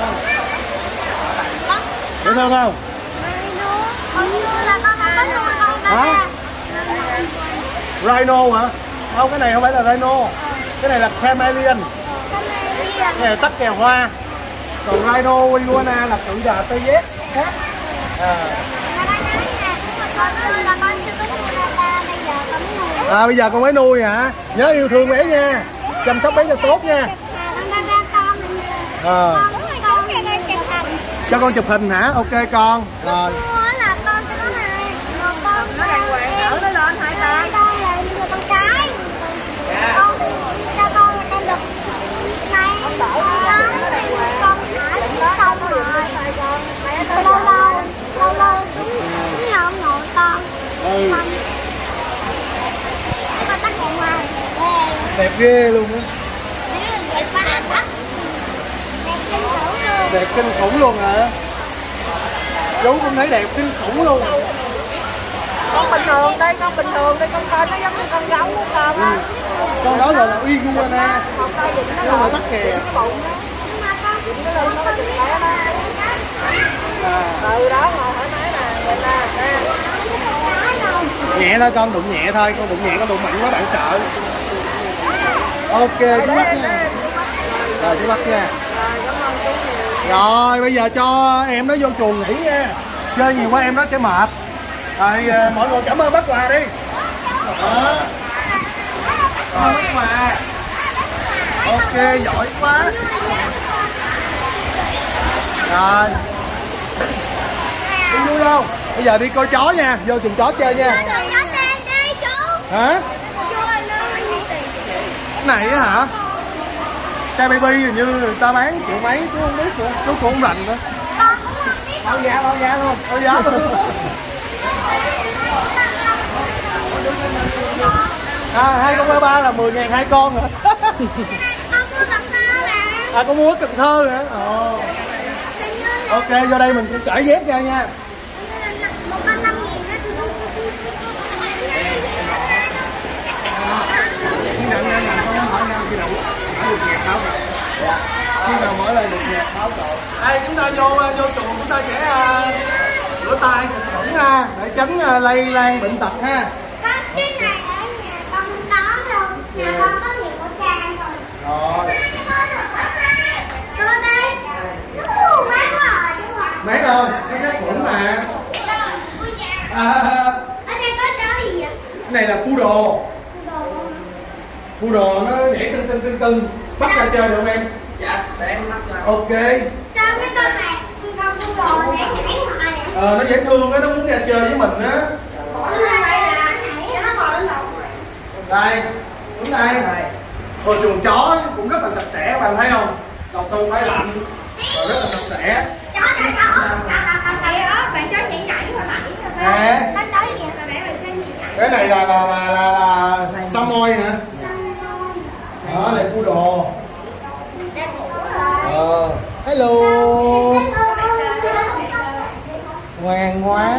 Dễ thương không? Hồi xưa là con không có nuôi con Hả? đó. Rhino hả? Không, cái này không phải là rhino. Cái này là chameleon. Cái này là tắc kè hoa. Còn rhino iguana là tự già tê giác khác. À. Hồi xưa là con chưa có nuôi ba, bây giờ con mới nuôi. À bây giờ con mới nuôi hả? Nhớ yêu thương bé nha. Chăm sóc bé cho tốt nha. Con ba ba con mình. À. Con con cho con chụp hình. Cho con chụp hình hả? Ok con. Rồi. Mua là con sẽ có hai, một con Nó đàng hoàng, nở nó lên hai tay. con là người con cái. Con cho con là con đực. Này, con đỡ nó đàng hoàng. Con thả xong rồi. Lâu lâu lâu lâu xuống xuống nhà ông nội con. Ừ. Con con tắt đèn hoa. Đẹp ghê luôn á. Đẹp quá đẹp quá. Đẹp kinh khủng luôn. Đẹp kinh khủng luôn hả? Chú cũng thấy đẹp kinh khủng luôn. Con bình thường đây, con bình thường đây, con coi nó giống như con gấu của con á. Con đó là iguana. Còn tay dựng nó Nhưng mà lên, tắc kè. cái bụng đó. Dựng nó lên, nó có chụp bé đó. À. Từ đó ngồi thoải mái nè, vậy nè, nè. Nhẹ thôi con, đụng nhẹ thôi, con đụng nhẹ, con đụng mạnh quá bạn sợ. Ok, chú bắt nha. Rồi chú bắt nha. Rồi, cảm ơn chú nhiều. Rồi bây giờ cho em nó vô chuồng nghỉ nha. Chơi nhiều quá em nó sẽ mệt. Rồi mọi người cảm ơn bác Hòa đi. Đó. Cảm ơn bác Hòa. Ok, giỏi quá. Rồi. Đi vui không? Bây giờ đi coi chó nha, vô chuồng chó chơi nha. Đường nó sang đi chú. Hả? Vô nơi đi tiền. Cái này á hả? Xe baby hình như người ta bán triệu mấy, chú không biết nữa, chú cũng không rành nữa. Con cũng không biết. Bao giá, bao giá luôn, bao giá luôn. À, hai con ba ba là mười ngàn hai con hả? Con mua Cần Thơ mà. À, con mua ở Cần Thơ hả? Ồ. Ok, vô đây mình cũng trải dép ra nha. Một con năm nghìn đó. Khi nào nha, con hỏi nhau khi nào hỏi được nhạc đâu rồi. khi nào mở lại được nhạc báo cậu. Đây chúng ta vô vô chuồng chúng ta sẽ uh, rửa tay sạch khuẩn ha để tránh uh, lây lan bệnh tật ha. Con cái này ở nhà con không có đâu. Nhà con có nhiều khẩu trang thôi. Rồi. Con đây. Nó mát quá rồi đúng không? Mát không? Cái sát khuẩn mà. À, ở đây có chó gì vậy? cái này là poodle. Poodle nó nhảy tưng tưng tưng tưng. Bắt ra chơi được không em? Dạ, để em bắt ra. Ok. Sao mấy con này con poodle để nhảy hoài vậy? Ờ nó dễ thương á, nó muốn ra chơi với mình á. Nó ngồi lên đầu. Đây, đúng đây. Rồi chuồng chó cũng rất là sạch sẽ, bạn thấy không? Đầu tư phải lạnh, rồi rất là sạch sẽ. Chó là chó. Bạn chó nhảy nhảy hồi nãy. Nè. Con chó gì vậy? Cái này là là là là, là Samoy nè. Đó, này poodle. Ờ, hello. Ngoan quá.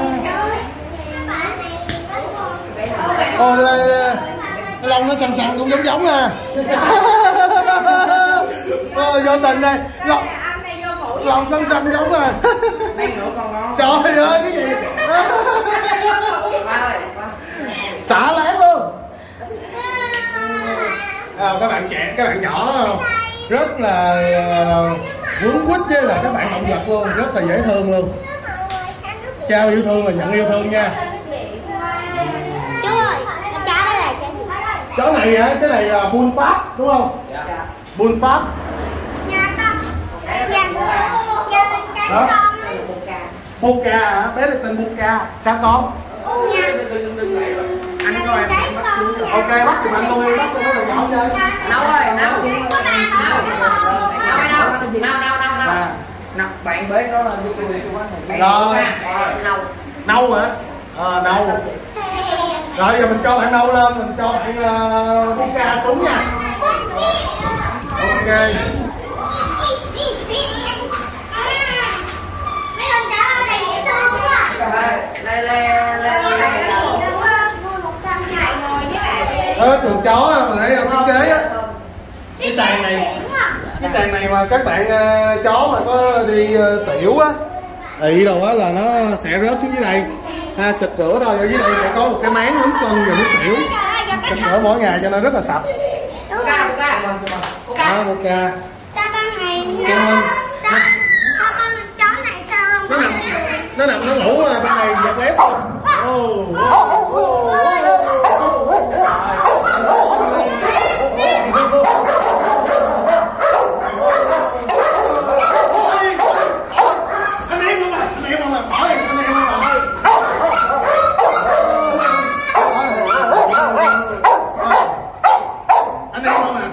Ồ đây, đây, đây. Cái lông nó xanh xanh cũng giống giống nè. Ờ, vô tình đây. Lông, lông xanh xanh giống nè. Trời ơi, cái gì? Xả láng luôn. À, các bạn trẻ, các bạn nhỏ không? Rất là, là quấn quýt với là các bạn động vật luôn, rất là dễ thương luôn. Trao yêu thương là nhận yêu thương nha. Chú ơi, con chó đó là chó gì? Chó này hả? Cái này là bull Pháp đúng không? Dạ. Bull Pháp. Nhà con. Nhà nhà bên trái Đó. con. Boca hả? Bé này tên Boca. Sao con? Anh coi em bắt xuống rồi. Ok, bắt giùm anh luôn, bắt cho nó đầu nhỏ chơi. Nấu ơi, nấu. Nấu ơi, nấu. Nấu, nấu, nấu, nấu. À. Nấu, bạn bế nó lên vô tôi quá. Rồi. Nấu. Nâu hả? Ờ, nâu. Rồi giờ mình cho bạn nâu lên, mình cho bạn uh, Boca xuống nha. Ok. Mấy con chó ở đây dễ thương quá. Đây, đây, đây, đây. Ờ, chuồng chó mà thấy không, thiết kế á. Cái sàn này, cái sàn này mà các bạn uh, chó mà có đi uh, tiểu á, ị đâu á là nó sẽ rớt xuống dưới đây. Ha, xịt rửa thôi, ở dưới đây sẽ có một cái máng nước phân và nước tiểu. Xịt rửa mỗi ngày cho nên rất là sạch. Boca, Boca. Đó, Boca. Sao con này Sao nó... không? Sao, sao con chó này sao không Nó có nằm, nó nằm nó ngủ à, bên này dẹp lép. Oh, oh, oh. Anh em không à, anh em không à, bỏ đi, anh em không à. Anh em không à.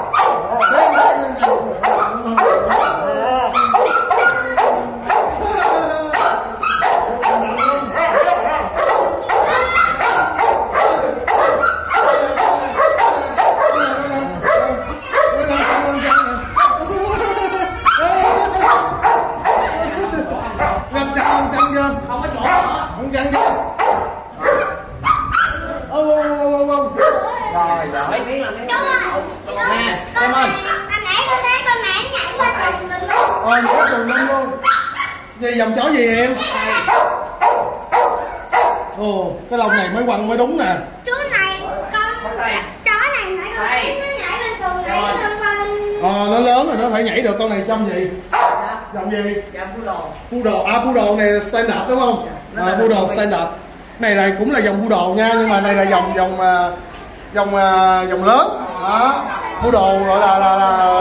Mấy tiếng là mấy Đúng rồi. Nè, xem ơn. Anh nãy con thấy con nãy nhảy qua tường mình luôn. Ờ, nhảy tường lên luôn. Gì dòng chó gì em? Ồ, cái lông này mới quăng mới đúng nè. Chú này con chó này nãy con thấy nó nhảy bên tường này nó qua bên. Ờ, nó lớn rồi nó phải nhảy được. Con này trong gì? Dòng gì? Dạ, poodle. Poodle, à poodle này stand up đúng không? À, poodle stand up. Này này cũng là dòng poodle nha, nhưng mà này là dòng dòng dòng dòng lớn. Đó. Poodle gọi là là là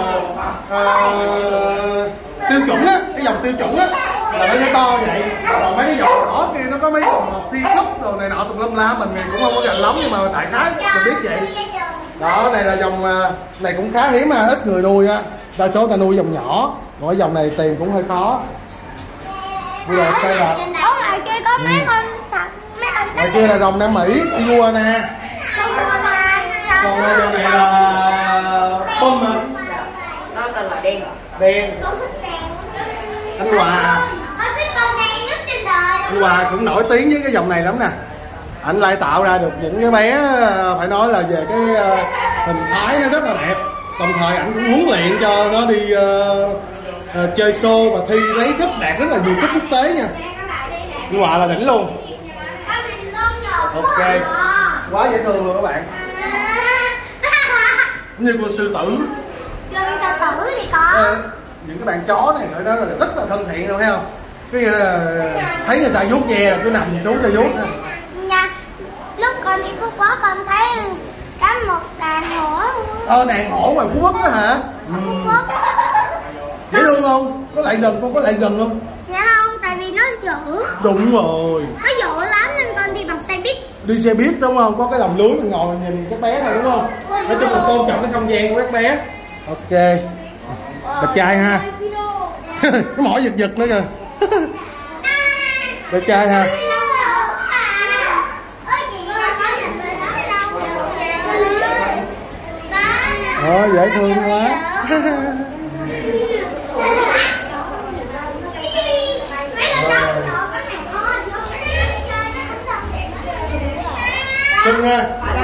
uh, tiêu chuẩn á, cái dòng tiêu chuẩn á là nó sẽ to vậy. Còn mấy cái dòng đỏ kia nó có mấy dòng phi khúc đồ này nọ tùm lum la, mình cũng không có rành lắm nhưng mà đại khái mình biết vậy. Đó, này là dòng này cũng khá hiếm ha, ít người nuôi á. Đa số ta nuôi dòng nhỏ, mỗi dòng này tìm cũng hơi khó. Bây giờ đây là Ở ngoài kia có mấy con thật, mấy con ngoài kia là rồng Nam Mỹ, vua nè. Còn đây dòng này là bông hả? Nó tên là đen. Đen. Con thích đèn. Anh Hòa. Con thích con đen nhất trên đời. Anh Hòa cũng nổi tiếng với cái dòng này lắm nè. Anh lại tạo ra được những cái bé phải nói là về cái hình thái nó rất là đẹp. đồng thời ảnh cũng huấn luyện cho nó đi uh, uh, chơi show và thi lấy rất đạt rất là nhiều cúp quốc tế nha. Như Hòa là đỉnh luôn. Ok, quá dễ thương luôn các bạn. Như con sư tử. Con sư tử thì có. À, những cái bạn chó này phải nói là rất là thân thiện đâu, thấy không? Cái là thấy người ta vuốt ve là cứ nằm xuống cho vuốt. Nha, lúc con đi Phú Quốc con thấy có một đàn hổ. Ờ, đàn hổ ngoài Phú Quốc đó hả? Phú Quốc. Dễ thương không? Có lại gần con có lại gần không? Dạ không, tại vì nó dữ. Đúng rồi. Nó dữ lắm nên con đi bằng xe buýt. Đi xe buýt đúng không? Có cái lồng lưới mình ngồi mình nhìn các bé thôi đúng không? Nói chung là tôn trọng cái không gian của các bé. Ok. Đẹp trai ha. Nó mỏi giật giật nữa kìa. Đẹp trai ha. Ờ, dễ thương quá. Cưng nha.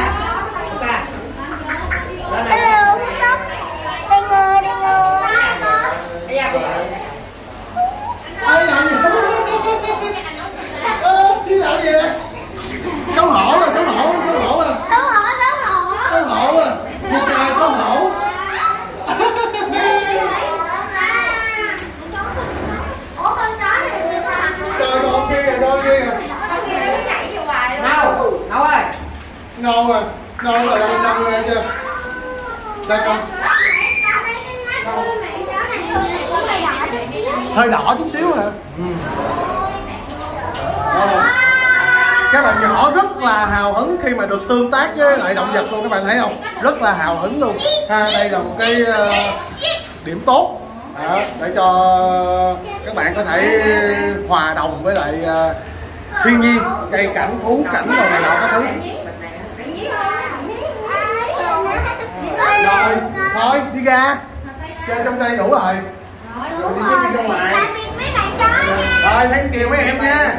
Hello, sóc. Đây ngồi, đây ngồi. Ê, làm gì? Ơ, chứ làm gì vậy? Xấu hổ rồi, xấu hổ, xấu hổ rồi. Xấu hổ, xấu hổ. Xấu hổ rồi. Một cài xấu hổ. Ủa con chó này là sao? Trời con kia kìa, con kia kìa. Nâu, Nâu ơi. Nâu rồi, nâu rồi, đang xong rồi chưa? Đây con. Hơi đỏ chút xíu hả? Ừ. Ờ. Các bạn nhỏ rất là hào hứng khi mà được tương tác với lại động vật luôn, các bạn thấy không? Rất là hào hứng luôn. Ha, đây là một cái uh, điểm tốt đó, để cho các bạn có thể hòa đồng với lại uh, thiên nhiên, cây cảnh, thú cảnh đồ này nọ các thứ. Rồi, thôi đi ra chơi trong đây đủ rồi. Rồi đi chứ đi ra ngoài. Rồi thank you mấy em nha.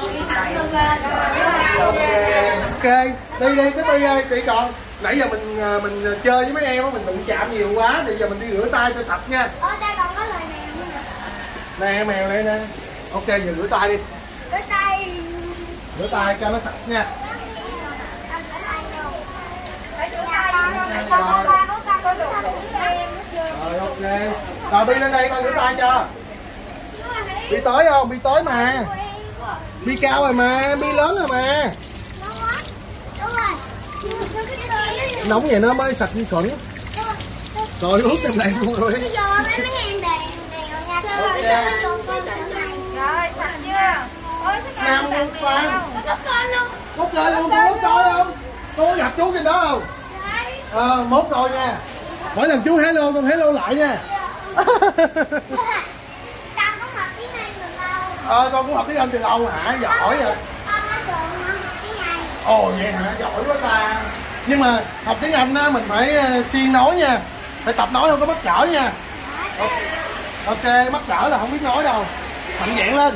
Ok, ok, đi đi tiếp đi ơi, đi còn. Nãy giờ mình mình chơi với mấy em á, mình đụng chạm nhiều quá, thì giờ mình đi rửa tay cho sạch nha. Ở đây còn có lời mèo nữa. Nè mèo đây nè. Ok, giờ rửa tay đi. Rửa tay. Rửa tay cho nó sạch nha. Rồi ok. Rồi Bi lên đây con rửa tay cho. Bi tới không? Bi tới mà. Bi cao rồi mà, Bi lớn rồi mà. Nóng vậy nó mới sạch như khuẩn. Rồi ướt trong này luôn rồi. Bây giờ mấy mấy em đèn đèn nha. Rồi sạch chưa? Nam Phan. Có con luôn. Mốt lên luôn, con mốt coi không? Con có gặp chú trên đó không? Ờ, à, mốt coi nha. Mỗi lần chú hello con hello lại nha. Ờ, con cũng học tiếng Anh từ lâu hả? Giỏi vậy. Ồ vậy hả? Giỏi quá ta. Nhưng mà học tiếng Anh á, mình phải siêng nói nha. Phải tập nói không có mắc cỡ nha. Ok, mắc cỡ là không biết nói đâu. Mạnh dạn lên.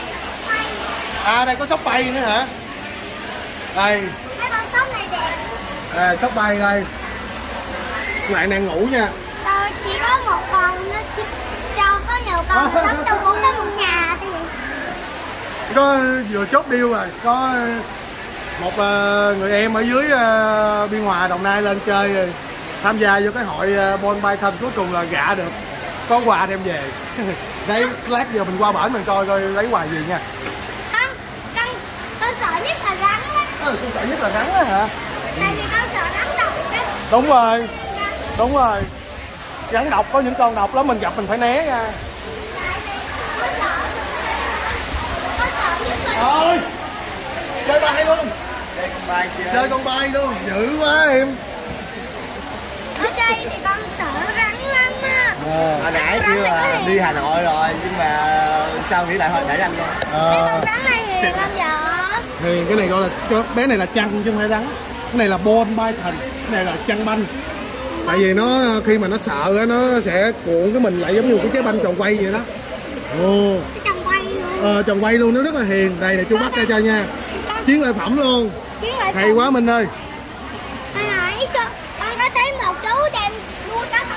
À đây có sóc bay nữa hả? Đây. Mấy con sóc này đẹp. À, sóc bay đây. Các bạn đang ngủ nha. Sao chỉ có một con nó chứ cho có nhiều con sóc trong cũng có một nhà thì có vừa chốt deal rồi, có một uh, người em ở dưới uh, Biên Hòa Đồng Nai lên chơi rồi tham gia vô cái hội uh, Ball Python, cuối cùng là gạ được, có quà đem về. Đấy, lát giờ mình qua bển mình coi coi lấy quà gì nha. con con con sợ nhất là rắn á. Ờ, con sợ nhất là rắn á hả? Tại vì con sợ rắn độc á. Đúng rồi, đúng rồi, rắn độc có những con độc lắm, mình gặp mình phải né nha. Con sợ con sợ nhất là Thôi chơi bay luôn, chơi con bay luôn, dữ quá em. ở đây thì con sợ rắn lắm á. Hồi nãy kêu là đi Hà Nội rồi nhưng mà sao nghĩ lại thôi để anh luôn. À, Con rắn này hiền không vợ? thì cái này gọi là cái bé này là chăn chứ không phải rắn. Cái này là Ball Python, cái này là chăn banh. Tại vì nó khi mà nó sợ á, nó sẽ cuộn cái mình lại giống như một cái trái banh tròn quay vậy đó. Ồ. Cái chồng quay luôn. Ờ, tròn quay luôn, nó rất là hiền. Đây là chú bắt ra cho nha. Chiến lợi phẩm luôn. Chiến lợi Hay quá Minh ơi. Hồi nãy con có thấy một chú đem nuôi cá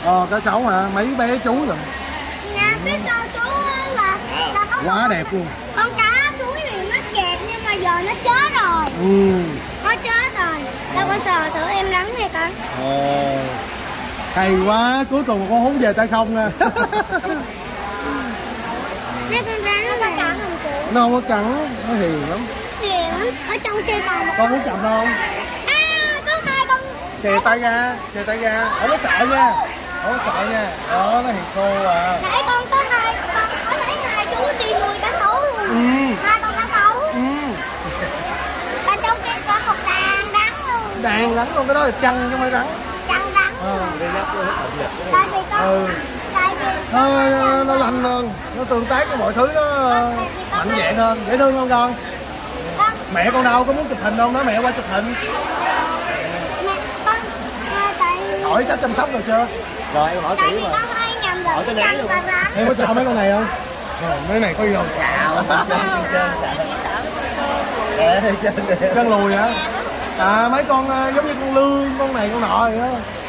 Ờ, cá sấu hả? Mấy bé chú rồi. Nè, phía sau chú là, là có Quá đẹp luôn. con cá suối này nó kẹp nhưng mà giờ nó chết rồi. Ừ. Nó chết rồi. Đâu con sờ thử em rắn này con. Ồ. Hay quá, cuối cùng con húng về tay không nè. Đây con rắn nó cắn không chị? Nó không có cắn, nó hiền lắm. Hiền lắm. Ở trong kia còn một Con muốn cầm không? À, có hai con. Xè tay ra, xè tay ra. Không có sợ nha. Không có sợ nha. Đó, nó hiền khô à. Nãy con có hai con có thấy hai chú đi nuôi cá sấu luôn. Ừ. Hai con cá sấu. Ừ. Và trong kia có một đàn rắn luôn. Đàn rắn luôn, cái đó là chăn chứ không phải rắn. Chăn rắn. Ờ. Tại vì con Ừ. tại vì Nó, nó, nó lanh hơn, nó tương tác với mọi thứ nó mạnh dạn hơn, dễ thương không con? con Mẹ con đâu có muốn chụp hình không? Nói mẹ qua chụp hình. mẹ con à, tại Hỏi cách chăm sóc rồi chưa? Rồi em hỏi tại kỹ vì mà. con hay nhầm Hỏi tới lẫn nãy chăn luôn. và rắn. Em có sợ mấy con này không? Ờ, mấy này có gì đâu xạo. Chân lùi hả? À mấy con uh, giống như con lươn, con này con nọ vậy đó.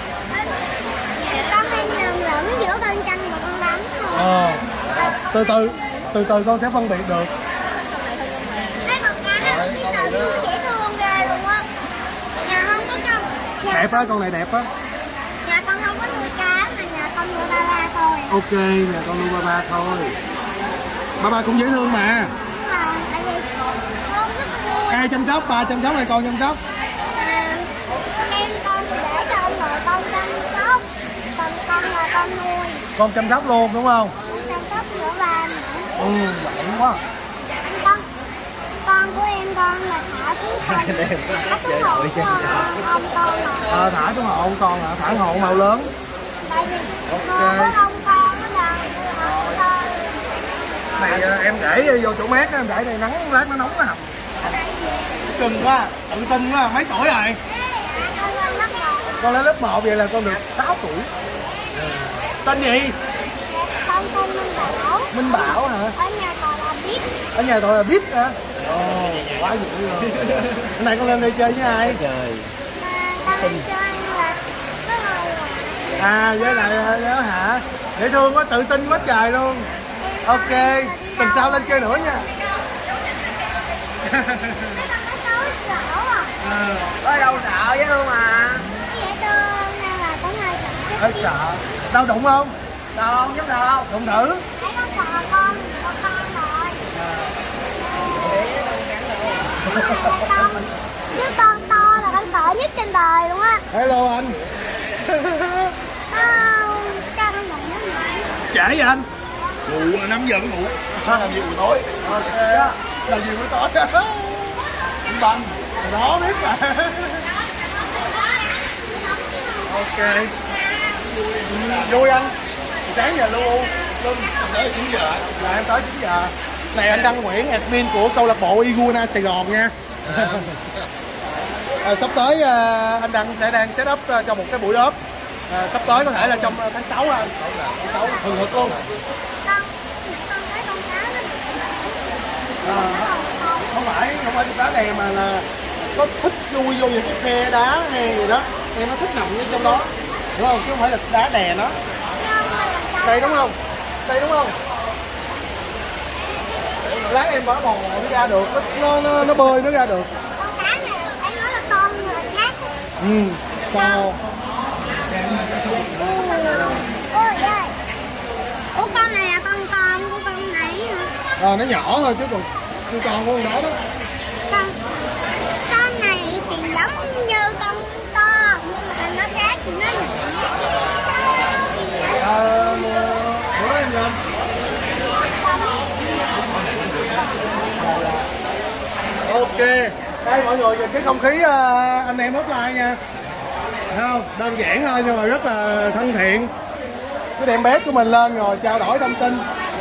Con hay nhầm lẫn giữa con chăn và con rắn thôi. Ờ. Từ từ, từ từ con sẽ phân biệt được. Mấy con cá nó biết là vui dễ thương ghê luôn á. Nhà không có con. Nhà Đẹp á, con này đẹp á. Nhà con không có nuôi cá mà nhà con nuôi ba ba thôi. Ok, nhà con nuôi ba ba thôi. Ba ba cũng dễ thương mà. Nhưng mà tại vì con rất là vui. Ai chăm sóc? Ba chăm sóc hay con chăm sóc? À, em con thì để cho ông nội con chăm sóc. Còn con là con nuôi. Con chăm sóc luôn đúng không? Con chăm sóc giữa ba nữa. Ừ, giỏi quá. Con con của em con là thả xuống sông. Thả xuống hồ của ông con rồi. À, thả xuống hồ ông con hả? Thả hồ màu lớn. Tại vì Ok. hồ của ông con nó là ông con. Này à, em để vô chỗ mát á, em để đây nắng lát nó nóng nó hầm. Cưng quá, tự tin quá, mấy tuổi rồi? Con lên lớp một vậy là con được sáu tuổi. Tên gì? Con tên Minh Bảo. Minh Bảo hả? Ở nhà còn là biết. Ở nhà tôi là biết hả? Ồ, quá dữ luôn. Hôm nay con lên đây chơi với ai? Chơi. Mà con đi chơi là nó ngồi rồi. À, với lại đó hả? Dễ thương quá, tự tin quá trời luôn. Ok, tuần sau lên chơi nữa nha. Mấy con cá sấu sợ à. Có đâu sợ dễ thương mà. Dễ thương nên là cũng hơi sợ. Hơi sợ. Đau đụng không? Sợ không? Giống sợ không? Đụng thử. Thấy con sợ con, con con rồi. Con, chứ con to là con sợ nhất trên đời luôn á. Hello anh. Không, cho con đụng nó mạnh. Trễ vậy anh? Ngủ năm giờ mới ngủ. Làm gì buổi tối? Ok. Làm gì buổi tối? Đánh banh. Đó biết mà. Ok. Vui anh. Sáng giờ luôn. Luôn. Tới chín giờ. Là em tới chín giờ. Này anh Đăng Nguyễn, admin của câu lạc bộ Iguana Sài Gòn nha. À, sắp tới à, anh Đăng sẽ đang set up à, cho một cái buổi ốp. À, sắp tới có thể là trong tháng sáu anh. Tháng sáu thường thực luôn. Con, con thấy con cá nó À, không phải không phải đá đè mà là có thích chui vô những cái khe đá hay gì đó, em nó thích nằm như trong đó, đúng không? Chứ không phải là đá đè nó. Đây đúng không? Đây đúng không? Lát em bỏ bò nó ra được, nó nó nó bơi nó ra được. con cá này em nói là con nhưng mà khác. Ừ, to. Ôi ơi. Ủa con này là con con của con này hả? À, nó nhỏ thôi chứ còn con con của con đó đó. Con con này thì giống như con to nhưng mà nó khác thì nó nhỏ. À, bữa đó em lên. Ok, đây mọi người nhìn cái không khí uh, anh em offline nha. Thấy không? Đơn giản thôi nhưng mà rất là thân thiện. Cứ đem bếp của mình lên rồi trao đổi thông tin.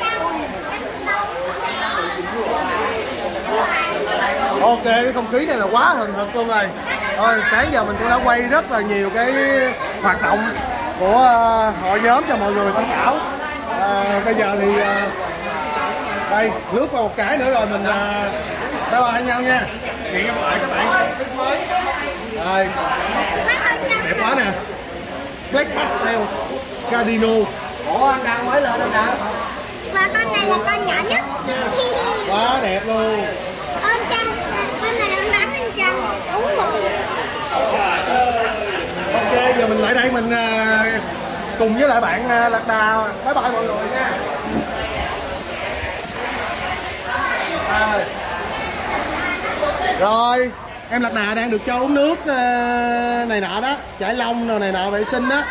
Ok, cái không khí này là quá hừng hực luôn rồi. Rồi sáng giờ mình cũng đã quay rất là nhiều cái hoạt động của uh, hội nhóm cho mọi người tham khảo. À, bây giờ thì uh, đây lướt qua một cái nữa rồi mình uh, bye bye nhau nha. Hẹn gặp lại các bạn clip mới. Rồi đẹp quá nè. Black Pastel Cardino. Ủa anh Đăng mới lên anh Đăng. Và con này là con nhỏ nhất. Quá đẹp luôn. Con Trăng, con này con rắn anh Trăng thú một. Ok, giờ mình lại đây mình uh, cùng với lại bạn uh, Lạc Đà. Bye bye mọi người nha. À. Rồi, em Lạc Đà đang được cho uống nước uh, này nọ đó, chải lông rồi này nọ vệ sinh đó.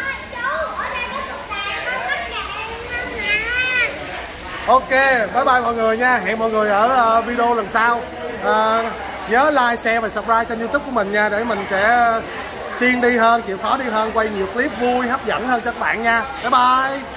Ok, bye bye mọi người nha. Hẹn mọi người ở uh, video lần sau. uh, Nhớ like, share và subscribe kênh YouTube của mình nha, để mình sẽ xuyên đi hơn, chịu khó đi hơn, quay nhiều clip vui, hấp dẫn hơn cho các bạn nha. Bye bye.